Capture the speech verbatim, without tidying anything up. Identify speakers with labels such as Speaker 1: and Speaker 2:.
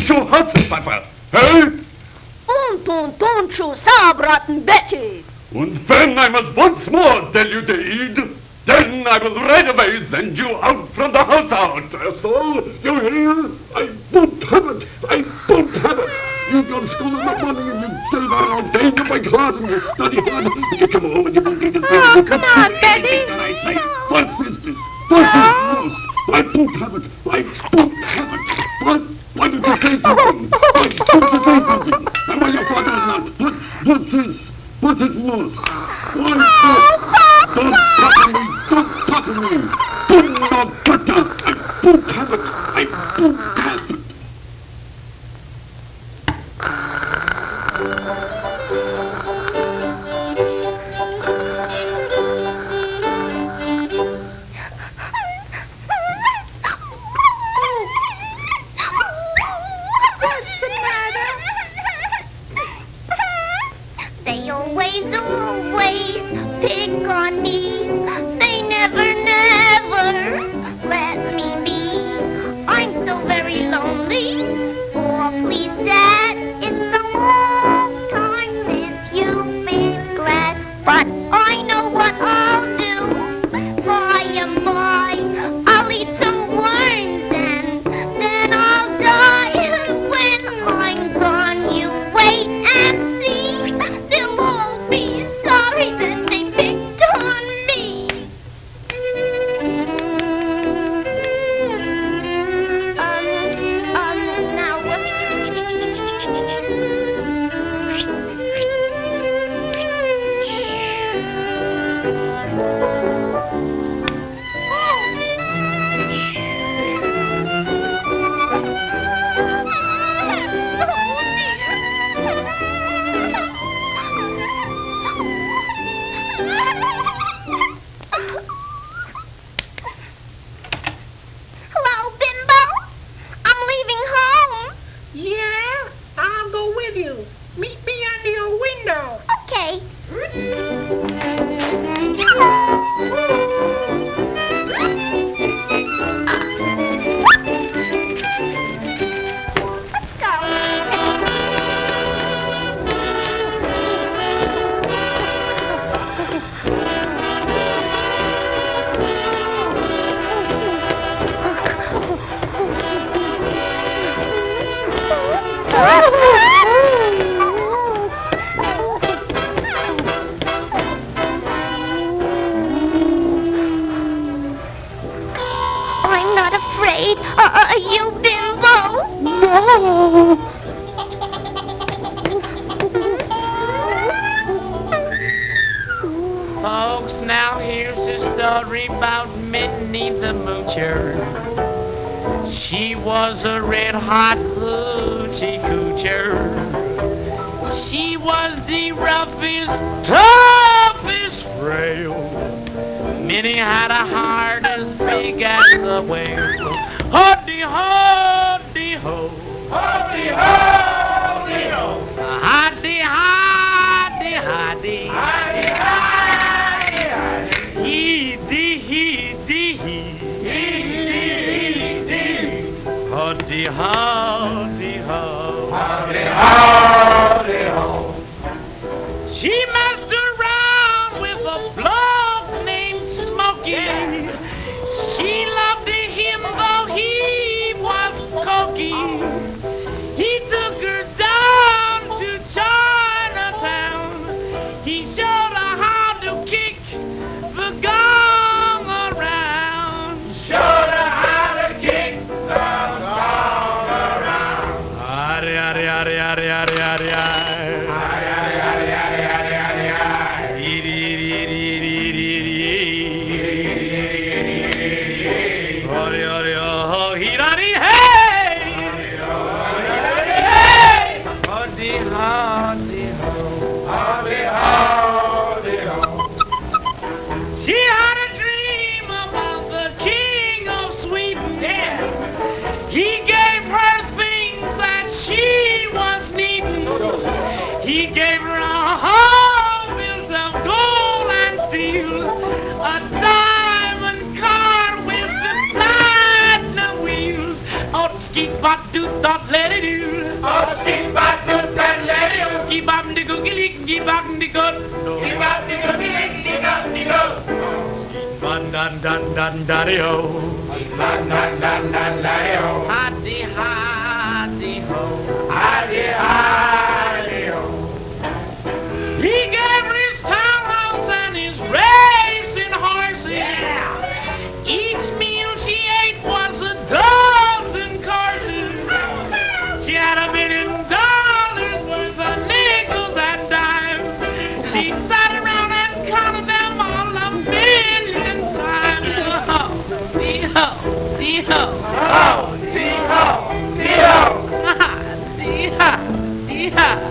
Speaker 1: you Hasselpfeffer? Hey?
Speaker 2: Und, und, don't you saubraten Betty.
Speaker 1: And when I must once more tell you to eat, then I will right away send you out from the house out. So, you hear? I won't have it. I won't have it. You go to school in the morning and you stay there all day in my hard and you study hard and you come home and you won't get a thing.
Speaker 2: Oh, come on, Betty.
Speaker 1: And I say, what is this? What is this? I won't have it. I won't have it. What? Why did you say something? Why did you say something? And why your father is not? What's, what's this? What's it loose? Why don't, don't pucker me, don't pucker me. Bring no butter. I won't have it. I won't have it.
Speaker 2: What's the matter?
Speaker 3: They always, always pick on me. They never, never let me be. I'm so very lonely, awfully sad. It's a long time since you've been glad. But I know what I'll do. By and by, I'll eat some worms and then I'll die. When I'm gone, you wait and see. They'll all be sorry that they picked on me. Um, um, now what? Hello, Bimbo. I'm leaving home.
Speaker 4: Yeah, I'll go with you. Meet me under your window.
Speaker 3: Okay. Let's go. I'm not afraid. Uh, are you, Bimbo?
Speaker 2: No.
Speaker 5: Folks, now here's a story about Minnie the Moocher. She was a red-hot hoochie coocher. She was the roughest, toughest frail. Minnie had a heart as big as a whale. Ho-dee-ho-dee-ho.
Speaker 6: Ho-dee-ho-dee-ho.
Speaker 5: Hi-dee-hi-dee-hi-dee.
Speaker 6: Hi-dee-hi-dee-hi-dee.
Speaker 5: Hee-dee-hee-dee-hee.
Speaker 6: Hee-dee-hee-dee.
Speaker 5: Ho-dee-ho-dee-ho.
Speaker 6: Ho-dee-ho-dee-ho.
Speaker 5: She messed around with a bloke named Smokey. She loved him though he was cocky. He took her down to Chinatown. He showed her how to kick the gong around.
Speaker 6: Showed her how to kick the gong around.
Speaker 5: Ari, ari, ari, ari, ari, ari, ari. She had a dream about the king of Sweden. He gave her things that she was needing. He gave her a home built of gold and steel, a diamond car with the platinum wheels. Oh, ski bop doot dot let it do.
Speaker 6: Oh, ski bop doot dot let it do.
Speaker 5: Ski bop de googie lick, ski bop de good.
Speaker 6: Ski bop de googie lick, ski bop de good.
Speaker 5: Ski ban dan dan dan daddy ho.
Speaker 6: Dan dan dan dan daddy ho.
Speaker 5: Haddy haddy ho.
Speaker 6: Haddy haddy ho.
Speaker 5: He gave his townhouse and his racing horses.
Speaker 6: Yeah.
Speaker 5: Each meal she ate was a dozen courses. She had a million dollars worth of nickels and dimes. She sat around and counted them all a million times. Oh, dee-ho, dee-ho.
Speaker 6: Oh, dee-ho, dee-ho.
Speaker 5: Dee-ha, dee-ha.